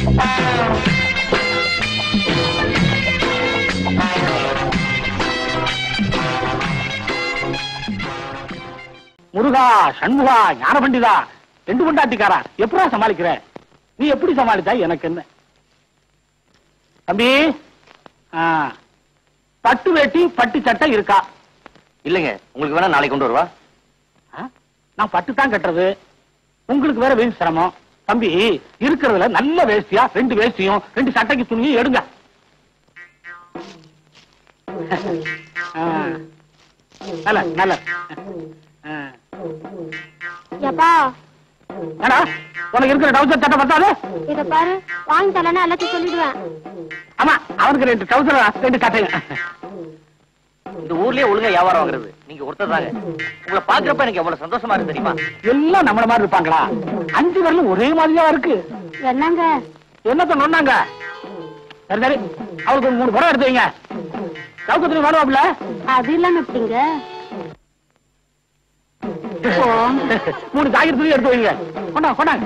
முருகா, சண்முகா, ஞான பண்டிதா, ரெண்டு கொண்டாட்டிக்காரா, எப்படா சமாளிக்கிற? நீ எப்படி சமாளித்தா எனக்கு என்ன? தம்பி, பட்டு வேட்டி பட்டு சட்டை இருக்கா? இல்லைங்க, உங்களுக்கு வேணா நாளைக்கு கொண்டு வருவா. நான் பட்டு தான் கட்டுறது, உங்களுக்கு வேற வேணும் சிரமம். தம்பி, இருக்கிறதுல நல்ல வேஷ்டியா ரெண்டு வேஷ்டியும் ரெண்டு சட்டைக்கு துணியும் எடுங்க. நல்ல நல்ல உனக்கு இருக்கிற டவுசர் சட்டை பத்தாது? இத பாரு, வாங்கி தரலன்னா எல்லாத்தையும் சொல்லிடுவேன். ஆமா, அவனுக்கு ரெண்டு டவுசர் ரெண்டு சட்டையும். இந்த ஊர்லயே ஒழுங்கா வியாபாரம் வாங்குறது நீங்க ஒருத்தர் தாங்க. உங்களை பாக்குறப்ப எனக்கு எவ்வளவு சந்தோஷமா இருக்கு தெரியுமா? எல்லாம் நம்மள மாதிரி இருப்பாங்களா? 5 பேர்லும் ஒரே மாதிரியா இருக்கு. என்னங்க என்னத்த நொன்னாங்க? சரி சரி, அவளுக்கு 3 படம் எடுத்து வைங்க. சவுக்கத்துல வேணுவாப்ல? அது இல்லாம எப்படிங்க? 3 ஜாக்கெட் துணி எடுத்து வைங்க. கொண்டாங்க கொண்டாங்க.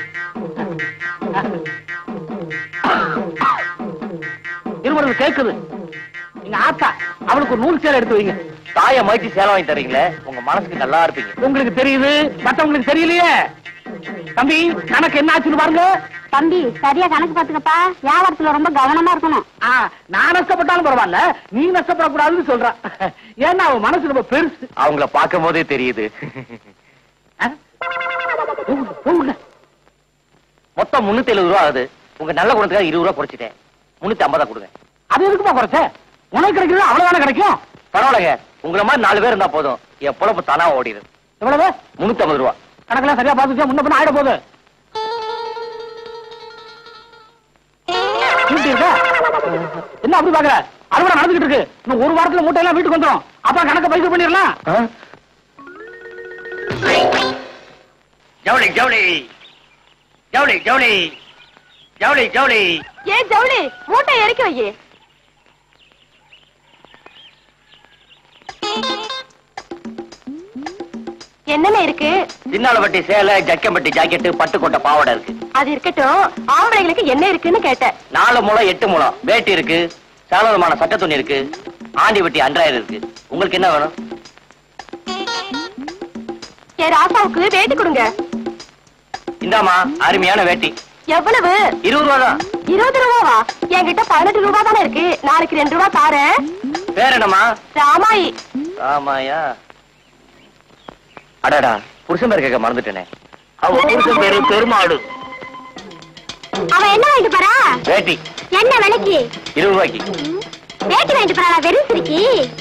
இருபது கேக்குது. நீங்க ஆத்தா, அவளுக்கு ஒரு நூல் சேலை எடுத்து வைங்க. தாய மாய்ச்சி சேலை வாங்கி தரீங்களே, உங்க மனசுக்கு நல்லா இருப்பீங்க. உங்களுக்கு தெரியுது, மத்தவங்களுக்கு தெரியலையே. தம்பி, கணக்கு என்ன ஆச்சுன்னு பாருங்க. தம்பி, சரியா கணக்கு பாத்துக்கப்பா. வியாபாரத்துல ரொம்ப கவனமா இருக்கணும். நான் நஷ்டப்பட்டாலும் பரவாயில்ல, நீ நஷ்டப்படக்கூடாதுன்னு சொல்றான். ஏன்னா அவன் மனசு ரொம்ப பெருசு. அவங்கள பார்க்கும் போதே தெரியுது. மொத்தம் 370 ரூபா ஆகுது. உங்க நல்ல குணத்துக்காக 20 ரூபா குறைச்சிட்டேன். 350 கொடுங்க. அது எதுக்குமா குறைச்ச? உனக்கு கிடைக்கிறது அவ்வளவுதானே கிடைக்கும். பரவாயில்லைங்க, உங்களை மாதிரி 4 பேர் இருந்தா போதும், என் பொழப்பு தானா ஓடிடுது. எவ்வளவு? 350 ரூபா. கணக்கெல்லாம் சரியா பாத்துச்சா? முன்ன பின்ன ஆயிட போகுது. என்ன அப்படி பாக்குற? அறுவடை நடந்துகிட்டு இருக்கு. இன்னும் 1 வாரத்துல மூட்டை எல்லாம் வீட்டுக்கு வந்துடும். அப்ப கணக்க பைசல் பண்ணிடலாம். ஜவுளி ஜவுளி ஜவுளி ஜவுளி ஜவுளி ஜவுளி. ஏன் ஜவுளி? மூட்டை இறக்கி வை. என்னென்ன இருக்கு? சின்னாலப்பட்டி சேலை, ஜக்கம்பட்டி ஜாக்கெட்டு, பட்டுக்கோட்டை பாவாடை இருக்கு. அது இருக்கட்டும், ஆம்பளைங்களுக்கு என்ன இருக்குன்னு கேட்டேன். 4 முழம் 8 முழம் வேட்டி இருக்கு. சாலவரமான சட்ட துணி இருக்கு. ஆண்டி வெட்டி அன்றாயிரம் இருக்கு. உங்களுக்கு என்ன வேணும்? என் ராசாவுக்கு வேட்டி கொடுங்க. இந்தாமா, அருமையான வேட்டி. எவ்வளவு? 20 ரூபா தான். 20 ரூபாவா? என்கிட்ட 18 ரூபா தானே இருக்கு. நாளைக்கு 2 ரூபா தாரேன். பேர் என்னமா? ராமாயி. ராமாயா? அடடா, புருஷன் பேர் கேட்க மறந்துட்டேனே. அவ புருஷன் பேரு பெருமாடு. அவன் என்ன வாங்கிட்டு போறா? வேட்டி. என்ன விலைக்கு? 20 ரூபாய்க்கு. வேட்டி வாங்கிட்டு போறா? வெறும் சிரிக்கி.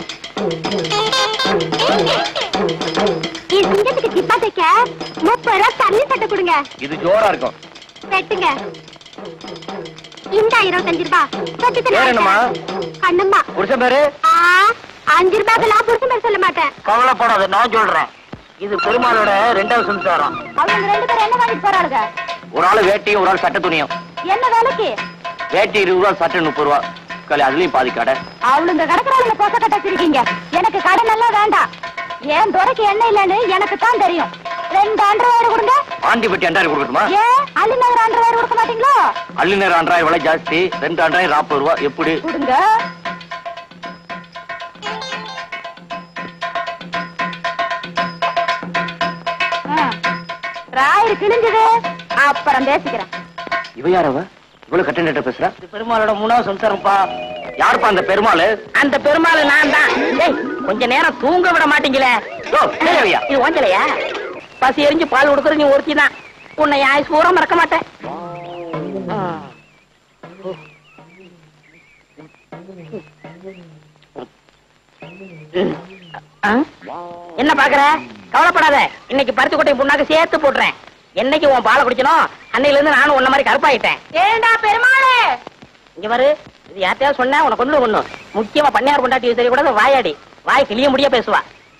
சிங்கத்துக்கு சிப்பா தைக்க 30 ரூபா தண்ணி சட்டை கொடுங்க. இது ஜோரா இருக்கும். வெட்டுங்க. இந்த 25 ரூபா. பேர் என்னமா? கண்ணம்மா. புருஷன் பேரு? 5 ரூபாய்க்கு புருஷன் பேர் சொல்ல மாட்டேன். கவலைப்படாத, நான் சொல்றேன். இது பெருமாளோட 2வது சம்சாரம். அவங்க 2 பேரும் என்ன வாங்கிட்டு போறாளுங்க? ஒரு ஆள் வேட்டியும் ஒரு ஆள் சட்ட துணியும். என்ன வேலைக்கு? வேட்டி 20 ரூபா, சட்டை 30 ரூபா. கலை அதுலயும் பாதி கடை. அவளுங்க கடற்கரையில போச கட்ட வச்சிருக்கீங்க. எனக்கு கடன் எல்லாம் வேண்டாம். ஏன் துறைக்கு என்ன இல்லன்னு எனக்கு தான் தெரியும். 2 அண்டர்வேர் கொடுங்க. ஆண்டி வெட்டி அண்டாயிரம் கொடுக்கட்டுமா? ஏன் அள்ளிநகர் அண்டர்வேர் கொடுக்க மாட்டீங்களோ? அள்ளிநகர் அண்டாயிரம் விலை ஜாஸ்தி. 2 அண்டாயிரம் 40 ரூபா. எப்படி கொடுங்க? ராயிரு கிழிஞ்சது, அப்புறம் பேசிக்கிறேன். இவ யாரவ? இவ்வளவு கட்ட பேசுறா? பெருமாளோட 3வது சம்சாரம்ப்பா. யாருப்பா அந்த பெருமாள்? அந்த பெருமாள் நான் தான். கொஞ்ச நேரம் தூங்க விட மாட்டீங்களே. இது ஓஞ்சலையா? பசி எரிஞ்சு பால் கொடுக்குற நீ ஒருத்தி தான். உன்னை ஆயுஸ் பூரா மறக்க மாட்டேன். என்ன பாக்குற? கவலைப்படாத, இன்னைக்கு பருத்தி கொட்டை புண்ணாக்கு சேர்த்து போடுறேன். என்னைக்கு உன் பாலை குடிக்கணும் அன்னையில இருந்து நானும் உன்ன மாதிரி கருப்பாயிட்டேன். ஏண்டா பெருமாளே, இங்க வரு. இது யார்த்தையாவது சொன்னா உனக்கு கொண்டு முக்கியமா பண்ணையார் கொண்டாட்டி தெரியக்கூடாது. வாயாடி, வாய் கிளிய முடிய பேசுவா.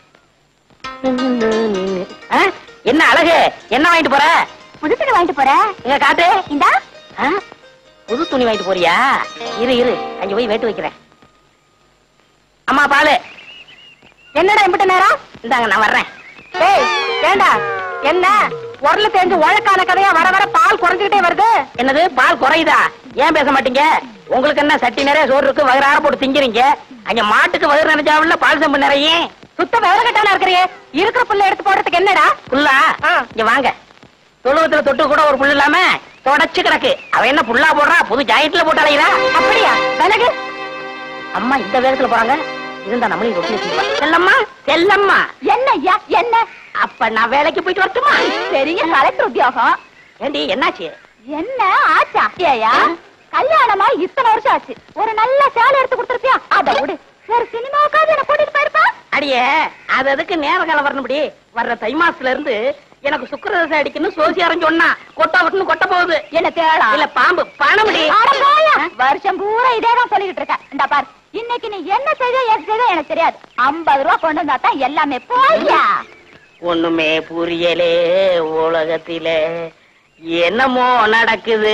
என்ன அழகு? என்ன வாங்கிட்டு போற? புது துணி வாங்கிட்டு போற. இங்க காட்டு. இந்தா. புது துணி வாங்கிட்டு போறியா? இரு இரு, அங்க போய் வேட்டு வைக்கிறேன். அம்மா பாலு. என்னடா இம்பிட்ட நேரம்? இந்தாங்க, நான் வர்றேன். ஏண்டா என்ன உரல தேஞ்சு உழக்கான கதையா வர வர பால் குறைஞ்சுக்கிட்டே வருது. என்னது பால் குறையுதா? ஏன் பேச மாட்டீங்க? உங்களுக்கு என்ன சட்டி நிறைய சோறு இருக்கு, வயிறார போட்டு திங்கிறீங்க. அங்க மாட்டுக்கு வயிறு நினைச்சாவில்ல பால் செம்பு நிறைய. சுத்த விவரக்கட்டானா இருக்கிறியே, இருக்கிற புல்ல எடுத்து போடுறதுக்கு என்னடா? புல்லா? இங்க வாங்க. தொழுவத்துல தொட்டு கூட ஒரு புல் இல்லாம தொடச்சு கிடக்கு. அவ என்ன புல்லா போடுறா? புது ஜாயிட்ல போட்டு அலைகிறா. அப்படியா? விலகு. அம்மா இந்த வேகத்துல போறாங்க. இருந்தா நம்மளையும் ரொட்டி வச்சுக்குவா. செல்லம்மா, செல்லம்மா. என்ன ஐயா என்ன? அப்ப நான் வேலைக்கு போயிட்டு வரட்டுமா? பெரிய கலெக்டர் உத்தியோகம். ஏண்டி என்னாச்சு? என்ன ஆச்சா? ஏயா கல்யாணமா இத்தனை வருஷம் ஆச்சு, ஒரு நல்ல சேலை எடுத்து கொடுத்துருப்பியா? அத விடு, ஒரு சினிமாவுக்காவது என்ன கூட்டிட்டு போயிருப்பா. அடியே, அது அதுக்கு நேர காலம் வரணும்படி. வர்ற தை மாசத்துல இருந்து எனக்கு சுக்கரதசை அடிக்கணும் சோசியாரம் சொன்னா கொட்டா விட்டுன்னு கொட்ட போகுது. என்ன தேடா? இல்ல பாம்பு பணமுடி. வருஷம் பூரா இதேதான் சொல்லிட்டு இருக்க. இந்த பார், இன்னைக்கு நீ என்ன செய்த ஏது செய்த எனக்கு தெரியாது. 50 ரூபா கொண்டு வந்தா தான் எல்லாமே. போய்யா. ஒண்ணுமே புரியலே உலகத்திலே, என்னமோ நடக்குது.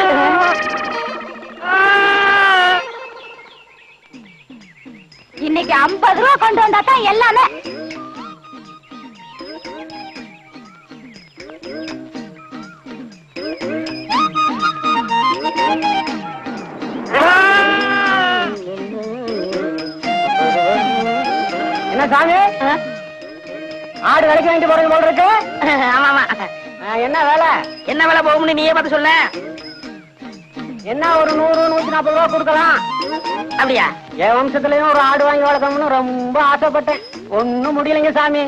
இன்னைக்கு 50 ரூபா கொண்டு வந்தா தான் எல்லாமே. என்ன சாமி, ஆடு விலைக்கு வாங்கிட்டு போறது போல இருக்கு. ஆமா ஆமா. என்ன வேலை? என்ன வேலை போகும்னு நீயே பார்த்து சொல்ல. என்ன ஒரு 100 140 ரூபா கொடுக்கலாம். அப்படியா? என் வம்சத்துலயும் ஒரு ஆடு வாங்கி வளர்க்கணும்னு ரொம்ப ஆசைப்பட்டேன். ஒண்ணும் முடியலைங்க சாமி.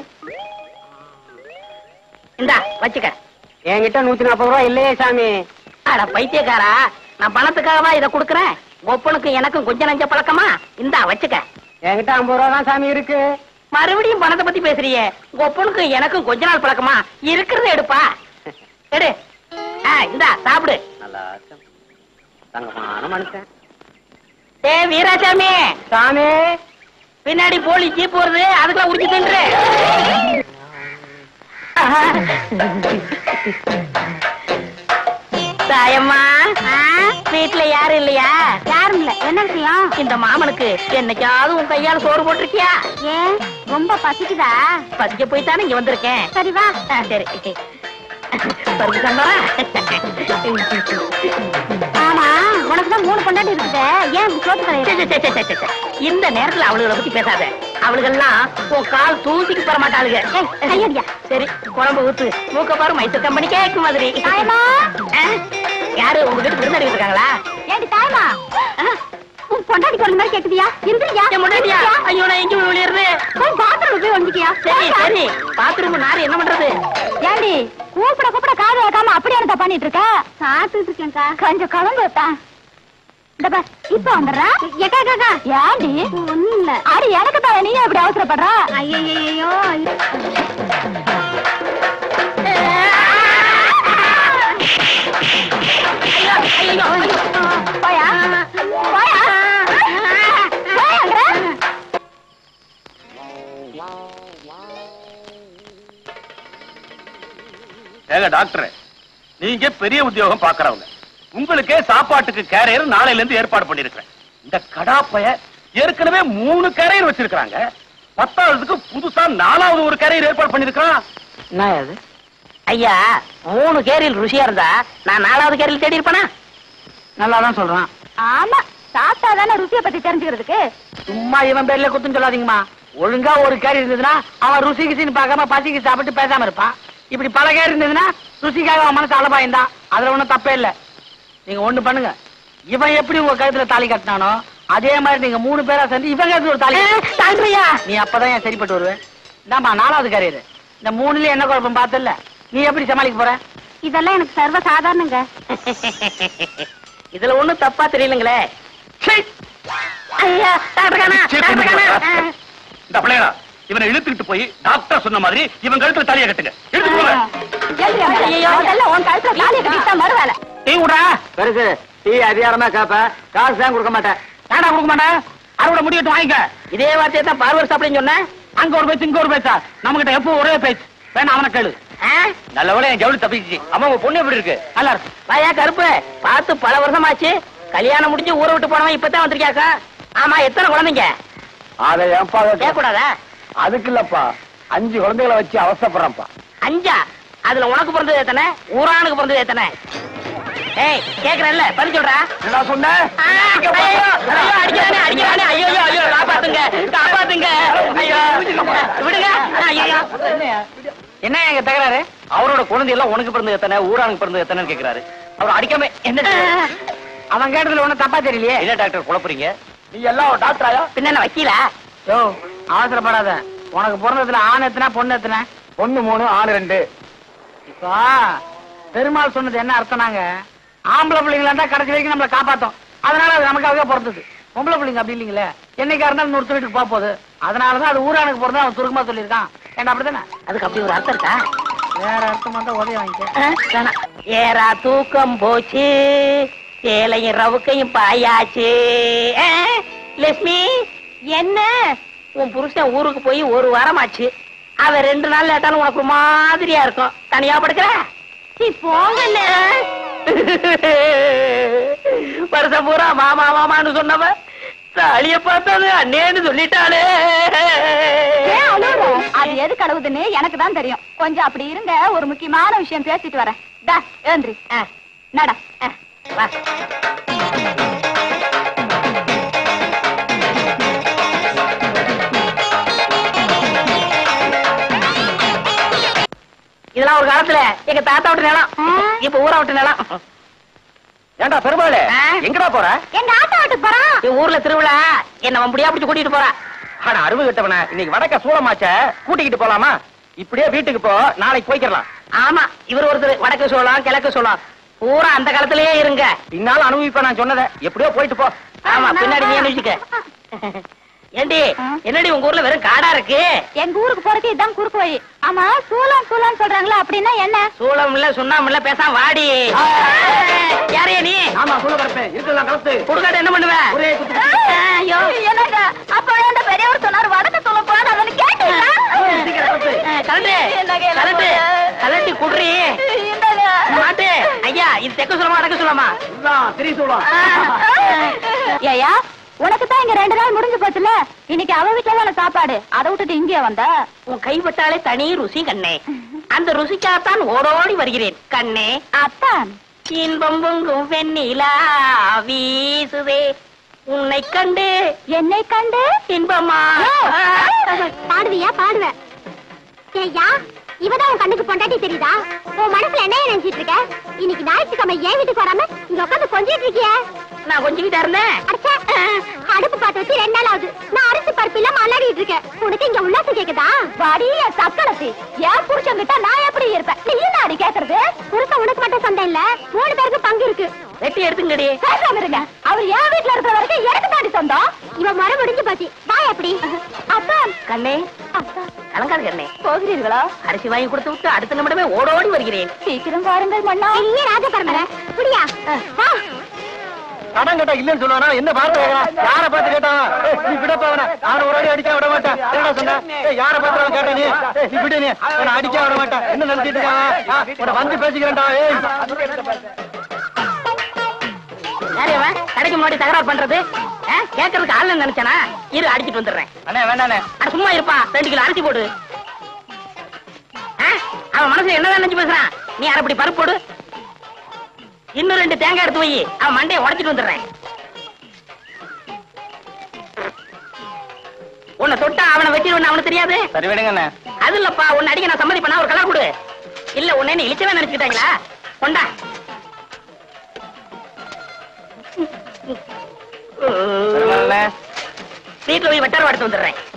இந்தா வச்சுக்க. என்கிட்ட 140 ரூபா இல்லையே சாமி. அட பைத்தியக்காரா, நான் பணத்துக்காகவா இதை கொடுக்குறேன்? ஒப்பனுக்கு எனக்கும் கொஞ்சம் நஞ்ச பழக்கமா? இந்தா வச்சுக்க. என்கிட்ட 50 ரூபா தான் சாமி இருக்கு. மறுபடியும் பணத்தை பத்தி பேசுறியே? ஒப்பனுக்கு எனக்கும் கொஞ்ச நாள் பழக்கமா? இருக்கிறத எடுப்பா. எடு. இந்தா சாப்பிடு. நல்லா தங்கமான மனுஷன். ஏ வீராசாமி சாமி, பின்னாடி போலி ஜீப் வருது, அதுக்குள்ள உரிச்சு தின்று. தாயம்மா, வீட்டுல யாரும் இல்லையா? யாரும் இல்ல. என்ன விஷயம்? இந்த மாமனுக்கு என்னைக்காவது உன் கையால சோறு போட்டிருக்கியா? ஏன் ரொம்ப பசிக்குதா? பசிக்க போய்த்தானே இங்க வந்திருக்கேன். சரி வா. சரி பருப்பு சாம்பாரா? ஆமா, உனக்குதான் 3 பொண்டாட்டி இருக்குது, ஏன் சோத்து கிடையாது? இந்த நேரத்துல அவளுகளை பத்தி பேசாத. அவளுகெல்லாம் உன் கால் தூசிக்கு பெற மாட்டாளுங்க. கையடியா. சரி குழம்பு ஊத்து. மூக்க பாரு, மைசூர் கம்பெனி கேக்கு மாதிரி. யாரு உங்க வீட்டு விருந்தாடி இருக்காங்களா? ஏண்டி தாயமா, உன் பொண்டாட்டி குழந்தை மாதிரி கேக்குதியா? இந்திரியா முன்னாடியா? ஐயோ, நான் எங்க விளையாடுறது? போய் பாத்ரூம் போய் வந்துக்கியா? சரி சரி, பாத்ரூம் நாரு என்ன பண்றது? ஏண்டி கூப்பிட கூப்பிட காது வைக்காம அப்படியே என்ன பண்ணிட்டு இருக்க? சாப்பிட்டு இருக்கேன்க்கா. கொஞ்சம் குழம்பு வைப்பா. இந்த பார், இப்ப வந்துடுறா. ஏக்கா காக்கா. ஏண்டி? ஒண்ணும் இல்ல. அடி எனக்கு தான், நீ எப்படி அவசரப்படுற? ஐயோ போயா போயா. ஏங்க டாக்டர், நீங்க பெரிய உத்தியோகம் பாக்குறவங்க, உங்களுக்கே சாப்பாட்டுக்கு கேரியர் நாளையில இருந்து ஏற்பாடு பண்ணிருக்கிறேன். இந்த கடாப்பைய ஏற்கனவே 3 கேரியர் வச்சிருக்காங்க, 10ஆவதுக்கு புதுசா 4வது ஒரு கேரியர் ஏற்பாடு பண்ணிருக்கான். என்ன அது? ஐயா, 3 கேரியல் ருசியா இருந்தா நான் 4வது கேரியல் தேடி இருப்பேனா? நல்லாதான் சொல்றான். ஆமா, சாப்பிட்டா தானே ருசியை பத்தி தெரிஞ்சுக்கிறதுக்கு. சும்மா இவன் பேர்ல குத்துன்னு சொல்லாதீங்கம்மா. ஒழுங்கா ஒரு கேரி இருந்ததுன்னா அவன் ருசி கிசின்னு பார்க்காம பசிக்கு சாப்பிட்டு பேசாம இருப்பான். இப்படி பல கேரி இருந்ததுன்னா ருசிக்காக அவன் மனசு அலபாயிருந்தா அதுல ஒண்ணும் தப்பே இல்ல. நீங்க ஒண்ணு பண்ணுங்க, இவன் எப்படி உங்க கழுத்துல தாலி கட்டினானோ அதே மாதிரி நீங்க 3 பேரா சேர்ந்து இவன் கழுத்துல ஒரு தாலி தாண்டியா. நீ அப்பதான் ஏன் சரிப்பட்டு வருவேன். இந்தாமா 4வது கேரியர். இந்த 3லயும் என்ன குழப்பம் பார்த்தல, நீ எப்படி சமாளிக்க போற? இதெல்லாம் எனக்கு சர்வ சாதாரணங்க. இதுல ஒண்ணும் தப்பா தெரியலங்களே. ஐயா இந்த பிள்ளையா, இவனை இழுத்துக்கிட்டு போய் டாக்டர் சொன்ன மாதிரி இவன் கழுத்துல தலையை கட்டுங்க. மறுவேலை டீ விடுறா. பெருசு டீ அதிகாரமா கேப்ப, காசு தான் கொடுக்க மாட்டேன். ஏடா கொடுக்க மாட்டேன்? அறுவடை முடிவிட்டு வாங்கிக்க. இதே வார்த்தையை தான் பார்வர் சாப்பிடுன்னு சொன்னேன். அங்க ஒரு பேச்சு இங்க ஒரு பேச்சா? நம்ம கிட்ட எப்போ ஒரே பேச்சு. வேணா அவனை கேளு. நல்ல வேளை என் ஜவுளி தப்பிச்சு. அம்மா உங்க பொண்ணு எப்படி இருக்கு? நல்லா இருக்கு. வாயா கருப்பு, பார்த்து பல வருஷமாச்சு. கல்யாணம் முடிஞ்சு ஊரை விட்டு போனவன் இப்பதான் வந்திருக்கியாக்கா. ஆமா, எத்தனை குழந்தைங்க? அதை ஏன்பா கேட்கக்கூடாதா? அதுக்கு இல்லப்பா, 5 குழந்தைகளை வச்சு அவசரப்படுறப்பா. 5? அதுல உனக்கு பிறந்தது எத்தனை, ஊரானுக்கு பிறந்தது எத்தனை? ஏய் கேக்குறல்ல பதில் சொல்றா. என்ன சொன்ன? அடிக்கிறானே ஐயோ ஐயோ காப்பாத்துங்க காப்பாத்துங்க ஐயோ விடுங்க ஐயோ. என்ன எங்க தகராறு? அவரோட குழந்தை எல்லாம் உனக்கு பிறந்தது எத்தனை, ஊரானுக்கு பிறந்தது எத்தனைன்னு கேக்குறாரு. அவர் அடிக்காம என்ன? அவன் கேட்டதுல ஒண்ணு தப்பா தெரியலையே. என்ன டாக்டர் குழப்பறீங்க? நீ எல்லாம் ஒரு டாக்டராயா? பின்ன என்ன வக்கீலா? யோ அவசரப்படாத. உனக்கு பிறந்ததுல ஆண் எத்தனை பொண்ணு எத்தனை? 1 3 6 2. இப்போ பெருமாள் சொன்னது என்ன அர்த்தம்னாங்க, ஆம்பளை பிள்ளைங்களா இருந்தா கடைசி வரைக்கும் நம்மளை காப்பாத்தோம், அதனால அது நமக்காகவே பிறந்தது. பொம்பளை பிள்ளைங்க அப்படி இல்லைங்களே, என்னைக்கா இருந்தாலும் இன்னொரு வீட்டுக்கு போக போகுது, அதனாலதான் அது ஊரானுக்கு பிறந்தா அவன் சுருக்கமா சொல்லியிருக்கான். ஏண்டா அப்படித்தானே? அதுக்கு அப்படி ஒரு அர்த்தம் இருக்கா? வேற அர்த்தம் வந்தா உதவி வாங்கிக்க. ஏரா தூக்கம் போச்சு, சேலையும் ரவுக்கையும் பாயாச்சு. லட்சுமி என்ன, உன் புருஷன் ஊருக்கு போய் 1 வாரம் ஆச்சு. அவன் 2 நாள் லேட்டாலும் உனக்கு ஒரு மாதிரியா இருக்கும். தனியா படுக்கிற? போங்க. வருஷம் பூரா மாமா மாமான்னு சொன்னவ தாலிய பார்த்தது அண்ணேன்னு சொல்லிட்டாளே. அது எது கழுவுதுன்னு எனக்கு தான் தெரியும். கொஞ்சம் அப்படி இருங்க, ஒரு முக்கியமான விஷயம் பேசிட்டு வரேன். ஏந்திரி நட. வா. இதெல்லாம் ஒரு காலத்துல எங்க தாத்தா விட்டு நிலம், இப்ப ஊரா விட்டு நிலம். ஏண்டா பெருமாளே, எங்கடா போற? எங்க ஆத்தா வீட்டுக்கு போறான். ஊர்ல திருவிழா, என்ன முடியா பிடிச்சு கூட்டிட்டு போறா. ஆனா அருவு கிட்டவன, இன்னைக்கு வடக்க சூளமாச்ச கூட்டிக்கிட்டு போலாமா? இப்படியே வீட்டுக்கு போ, நாளைக்கு போய்க்கலாம். ஆமா, இவர் ஒருத்தர் வடக்கு சோளம் கிழக்கு சோளம் பூரா அந்த காலத்திலேயே இருங்க. பின்னால அனுபவிப்ப நான் சொன்னதை, எப்படியோ போயிட்டு போ. ஆமா, பின்னாடி நீ அனுப்பிச்சுக்க. ஏண்டி என்னடி உங்க ஊர்ல வெறும் காடா இருக்கு? எங்க ஊருக்கு போறதுக்கு இதான் குறுக்கு வழி. ஆமா, சூளம் சூளம் சொல்றாங்களா, அப்படின்னா என்ன? சூளம் இல்ல சுண்ணாம இல்ல, பேசாம வாடி. யாரையா நீ? ஆமா சூள கலப்பேன், இருக்கலாம் கலப்பு. குடுக்காட்ட என்ன பண்ணுவ? ஒரே குத்து. ஐயோ என்னங்க, அப்ப அந்த பெரியவர் சொன்னார் வடக்கு சொல்ல போறான்னு கேட்டீங்களா? கலட்டி குடுறி மாட்டு. ஐயா இது தெக்க சொல்லமா வடக்கு சொல்லமா? திரி சூளம். ஏயா உனக்கு தான் இங்க 2 நாள் முடிஞ்சு போச்சுல, இன்னைக்கு அவ வீட்டுல தான சாப்பாடு, அதை விட்டுட்டு இங்கே வந்த? உன் கைப்பட்டாலே தனி ருசி கண்ணே, அந்த ருசிக்காகத்தான் ஓடோடி வருகிறேன் கண்ணே. அத்தான் இன்பம் பொங்கும் வெண்ணிலா வீசுதே, உன்னை கண்டு என்னை கண்டு இன்பமா. பாடுவியா? பாடுவேன். ஏய்யா, இவதான் உன் கண்ணுக்கு பொண்டாட்டி தெரியுதா? உன் மனசுல என்ன நினைச்சிட்டு இருக்க? இன்னைக்கு ஞாயிற்றுக்கிழமை ஏன் வீட்டுக்கு வராம இங்க உட்காந்து கொஞ்சிட்டு இருக்கிய? நான் கொஞ்சிக்கிட்டா இருந்தேன். அடுப்பு பார்த்து வச்சு 2 நாள் ஆகுது. நான் அரிசி பருப்பு இல்லாம அல்லாடிட்டு இருக்கேன். உனக்கு இங்க உல்லாசம் கேக்குதா? வாடிய சக்களத்தி, ஏன் புருஷங்கிட்ட நான் எப்படி இருப்பேன்? நீ என்ன அடி கேக்குறது? புருஷன் உனக்கு மட்டும் சொந்தம் இல்ல, 3 பேருக்கு பங்கு இருக்கு. வெட்டி எடுத்துங்கடி. பேசாம இருங்க. அவர் என் வீட்டுல இருக்கிற வரைக்கும் எனக்கு தாண்டி சொந்தம். இவன் மர முடிஞ்சு போச்சு. வா எப்படி? அத்தான் கண்ணே, அத்தான் கலங்காது கண்ணே. போகிறீர்களா? அரிசி வாங்கி கொடுத்து விட்டு அடுத்த நிமிடமே ஓடோடி வருகிறேன். சீக்கிரம் வாருங்கள் மன்னா. இல்ல ராஜபரமர புடியா. வா. கடன் கேட்டா இல்லன்னு சொல்லுவானா? என்ன பார்த்து யார பார்த்து கேட்டான்? நீ விடப்பா அவன, அவன ஒரு அடி அடிக்க விட மாட்டான். என்னடா சொன்ன? யார பார்த்து கேட்ட நீ? நீ விடு, நீ அவன அடிக்க விட மாட்டான். என்ன நினைச்சிட்டு இருக்கான்? உன வந்து பேசிக்கிறேன்டா. யாரையவன் கடைக்கு முன்னாடி தகராறு பண்றது? கேட்கறதுக்கு ஆள் நினைச்சானா? இரு அடிச்சிட்டு வந்துடுறேன். அண்ணே வேண்டாண்ணே. அட சும்மா இருப்பா, 2 கிலோ அரிசி போடு. அவன் மனசுல என்னதான் நினைச்சு பேசுறான்? நீ அரைப்படி பருப்பு போடு, இன்னும் 2 தேங்காய் எடுத்து வை, அவன் மண்டையை உடைச்சிட்டு வந்துடுறேன். உன்னை தொட்டா அவனை வெட்டிடுவேன் அவனுக்கு தெரியாது. சரி விடுங்கண்ணே. அது இல்லப்பா, உன்னை அடிக்க நான் சம்மதி பண்ணா ஒரு கலர் கொடு. இல்ல உன்னை என்ன இழிச்சவே நினைச்சுக்கிட்டாங்களா? கொண்டா. வீட்டுல போய் வெட்டார எடுத்து வந்துடுறேன்.